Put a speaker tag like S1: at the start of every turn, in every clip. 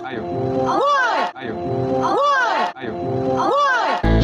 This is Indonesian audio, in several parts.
S1: Ayo. Ahoy! Ayo. Ahoy! Ayo. Ahoy!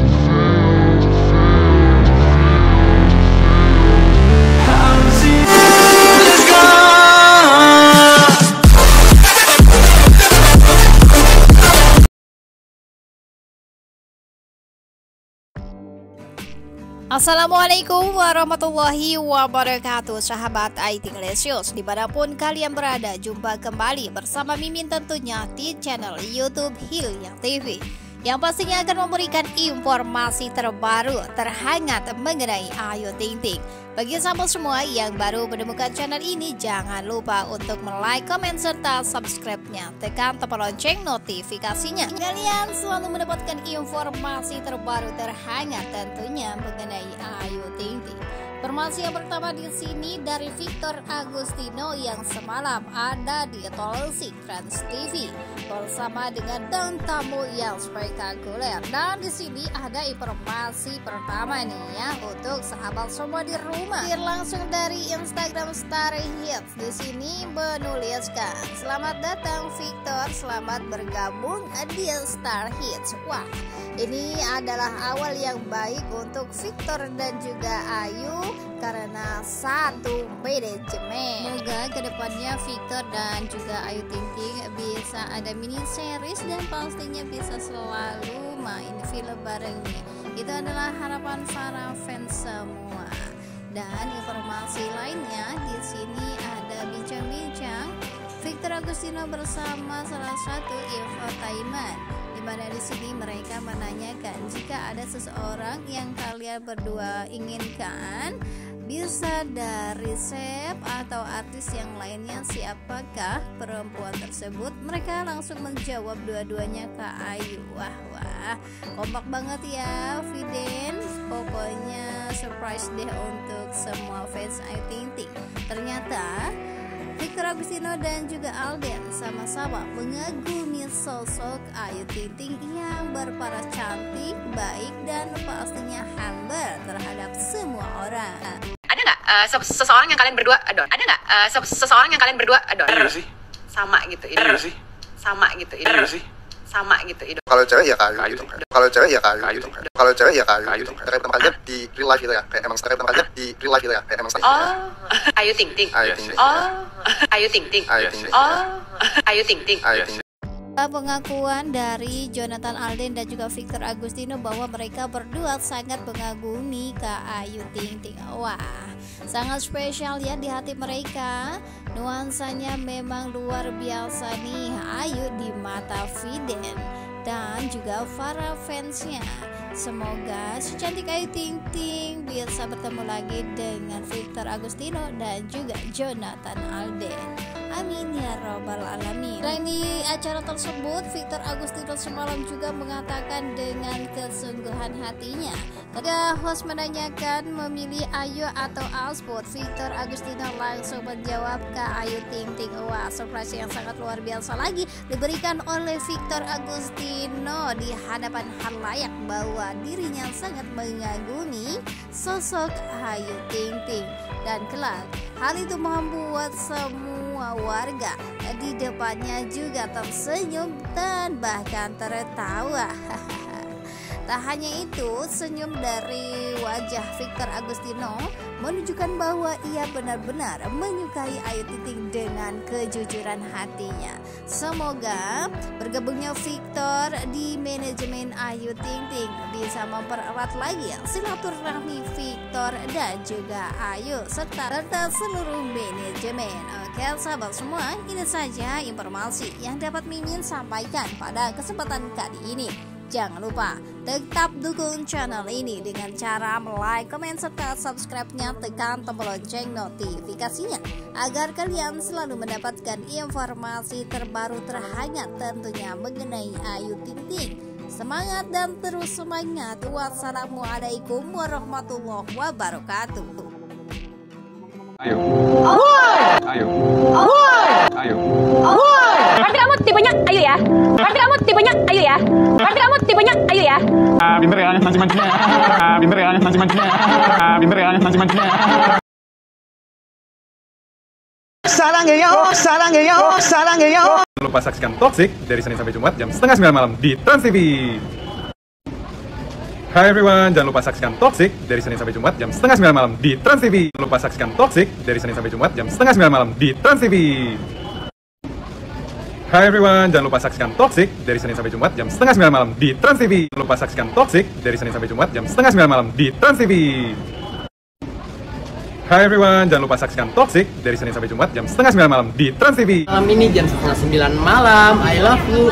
S2: Assalamualaikum warahmatullahi wabarakatuh, sahabat IT Lesius dimanapun kalian berada. Jumpa kembali bersama Mimin tentunya di channel YouTube Hilya TV, yang pastinya akan memberikan informasi terbaru terhangat mengenai Ayu Ting Ting. Bagi sahabat semua yang baru menemukan channel ini, jangan lupa untuk like, komen, serta subscribe-nya. Tekan tombol lonceng notifikasinya. Kalian selalu mendapatkan informasi terbaru terhangat tentunya mengenai Ayu Ting Ting. Informasi yang pertama di sini dari Victor Agustino yang semalam ada di Talkshow Trans TV bersama dengan dan tamu yang spektakuler. Dan di sini ada informasi pertama nih ya untuk sahabat semua di rumah. Langsung dari Instagram Star Hits di sini menuliskan, "Selamat datang Victor, selamat bergabung di Star Hits." Wah, ini adalah awal yang baik untuk Victor dan juga Ayu karena satu manajemen. Semoga kedepannya Victor dan juga Ayu Ting Ting bisa ada mini series dan pastinya bisa selalu main film barengnya. Itu adalah harapan para fans semua. Dan informasi lainnya di sini ada bincang-bincang Victor Agustino bersama salah satu infotainment, di mana di sini mereka menanyakan jika ada seseorang yang kalian berdua inginkan, bisa dari chef atau artis yang lainnya, siapakah perempuan tersebut? Mereka langsung menjawab dua-duanya ke Ayu. Wah, kompak banget ya Viden. Pokoknya surprise deh untuk semua fans Ayu Ting Ting. Ternyata Victor Agustino dan juga Alden sama-sama mengagumi sosok Ayu Ting Ting yang berparas cantik, baik, dan pastinya humble terhadap semua orang.
S3: Ada nggak seseorang yang kalian berdua adore? Ada nggak seseorang yang kalian berdua adore?
S1: Ada sih.
S3: Sama gitu.
S1: Ada sih.
S3: Sama gitu.
S1: Ada sih.
S3: Sama gitu.
S4: Kalau cewek ya kayu gitu. Kalau cewek ya kayu
S1: Kayu
S4: gitu.
S1: sih.
S4: Kalau cewek ya kayu
S1: Kayu
S4: gitu.
S1: sih.
S4: Stereotip tempatnya di real life gitu ya. Kayak emang stereotip tempatnya di real life gitu ya. Kayak emang
S3: Oh, Ayu Ting Ting.
S4: Ayu
S1: Yes,
S4: Ting
S1: yes.
S4: Ting.
S3: Oh, Ayu Ting Ting.
S4: Ayu
S1: Yes,
S4: Ting
S1: yes.
S4: Ting.
S3: Oh, Ayu Ting Ting.
S4: Ayu
S1: Yes.
S4: Ting Ting.
S2: Pengakuan dari Jonathan Alden dan juga Victor Agustino bahwa mereka berdua sangat mengagumi Kak Ayu Ting Ting. Wah, sangat spesial ya di hati mereka. Nuansanya memang luar biasa nih Ayu di mata Viden dan juga para fansnya. Semoga si cantik Ayu Ting Ting bisa bertemu lagi dengan Victor Agustino dan juga Jonathan Alden. Amin ya robbal alamin. Selain di acara tersebut, Victor Agustino semalam juga mengatakan dengan kesungguhan hatinya ketika host menanyakan memilih Ayu atau Alsport, Victor Agustino langsung menjawab ke Ayu Ting Ting. Wah, surprise yang sangat luar biasa lagi diberikan oleh Victor Agustino di hadapan halayak bahwa dirinya sangat mengagumi sosok Ayu Ting Ting, dan kelak hal itu membuat semua warga di depannya juga tersenyum dan bahkan tertawa. Tak hanya itu, senyum dari wajah Victor Agustino menunjukkan bahwa ia benar-benar menyukai Ayu Ting Ting dengan kejujuran hatinya. Semoga bergabungnya Victor di manajemen Ayu Ting Ting bisa mempererat lagi silaturahmi Victor dan juga Ayu serta seluruh manajemen. Oke sahabat semua, ini saja informasi yang dapat Mimin sampaikan pada kesempatan kali ini. Jangan lupa tetap dukung channel ini dengan cara like, komen, serta subscribe-nya. Tekan tombol lonceng notifikasinya agar kalian selalu mendapatkan informasi terbaru terhangat tentunya mengenai Ayu Ting Ting. Semangat dan terus semangat. Wassalamualaikum warahmatullahi wabarakatuh.
S1: Ayo. Ayo. Ayo.
S5: Berarti kamu tipenya Ayu ya? Berarti kamu tipenya Ayu ya? Berarti kamu tipenya Ayu ya?
S1: Pinter ya mancing-mancingnya. Pinter ya mancing-mancingnya. Pinter ya mancing-mancingnya. Jangan lupa saksikan Toxic dari Senin sampai Jumat jam 8:30 malam di Trans TV. Hai everyone, jangan lupa saksikan Toxic dari Senin sampai Jumat jam 8:30 malam di Trans TV. Jangan lupa saksikan Toxic dari Senin sampai Jumat jam 8:30 malam di Trans TV. Hai everyone, jangan lupa saksikan Toxic dari Senin sampai Jumat jam 8:30 malam di Trans TV. Jangan lupa saksikan Toxic dari Senin sampai Jumat jam 8:30 malam di Trans TV. Hai everyone, jangan lupa saksikan Toxic dari Senin sampai Jumat jam 8:30 malam di Trans TV.
S6: Malam ini jam 8:30 malam, I love you.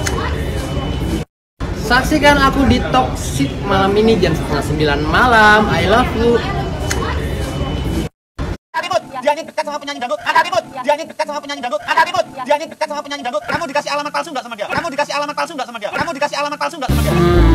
S6: Saksikan aku di Toxic malam ini jam 8:30 malam, I love you.
S7: Dia ingin dekat sama penyanyi dangdut. Ada ribut. Dia ingin dekat sama penyanyi dangdut. Ada ribut. Dia ingin dekat sama penyanyi dangdut. Kamu dikasih alamat palsu nggak sama dia? Kamu dikasih alamat palsu nggak sama dia? Kamu dikasih alamat palsu nggak sama dia?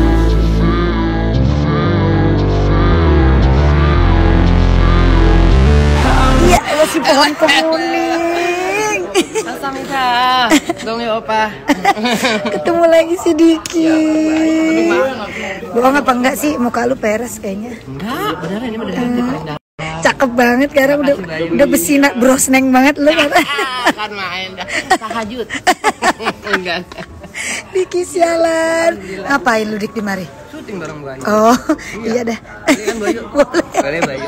S8: Iya, si pohon kemuning.
S6: Sasamika, dong ya opa.
S8: Ketemu lagi si Diki. Bohong apa enggak sih? Muka lu peres kayaknya.
S6: Enggak, beneran ini beneran.
S8: Cakep banget karena udah besinak brosneng banget lu kan.
S6: Kan main dah. Tahajud. Enggak.
S8: Diki sialan. Ngapain lu Dik di mari?
S6: Syuting bareng Bayu.
S8: Oh, iya dah.
S6: Kan Bayu?
S8: Boleh.
S6: Boleh Bayu.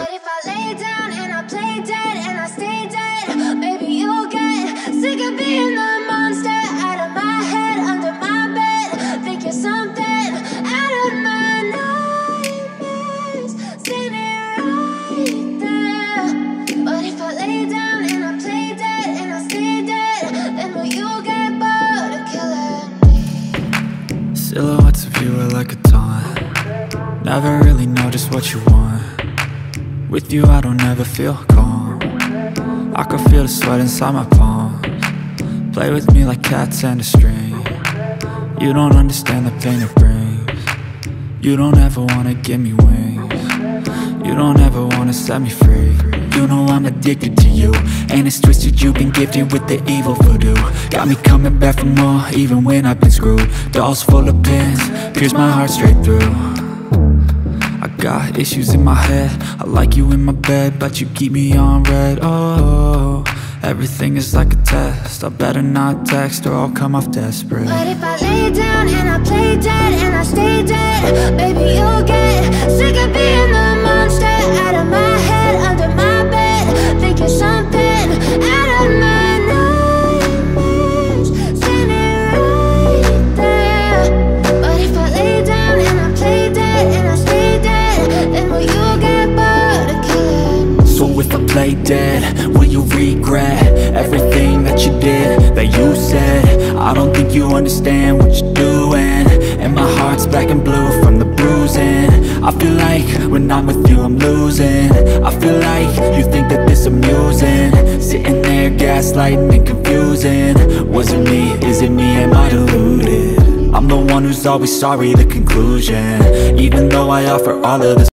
S9: Silhouettes of you are like a taunt. Never really know just what you want. With you I don't ever feel calm. I can feel the sweat inside my palms. Play with me like cats and a string. You don't understand the pain it brings. You don't ever wanna give me wings. You don't ever wanna set me free. You know I'm addicted to you, and it's twisted, you've been gifted with the evil voodoo. Got me coming back for more, even when I've been screwed. Dolls full of pins, pierce my heart straight through. I got issues in my head, I like you in my bed, but you keep me on red. Oh, everything is like a test, I better not text or I'll come off desperate.
S10: But if I lay down and I play dead and I stay dead, baby you'll get sick of being the monster out of my head, under my bed, thinking something out of my nightmares, standing right there. But if I lay down and I play dead and I stay dead, then will you get bored of killing me?
S9: So if I play dead, will you regret everything that you did, that you said? I don't think you understand what you're doing, and my heart's black and blue from the bruising. I feel like when I'm with you I'm losing. I feel like you think that this amusing, sitting there gaslighting and confusing. Was it me? Is it me? Am I deluded? I'm the one who's always sorry, the conclusion. Even though I offer all of this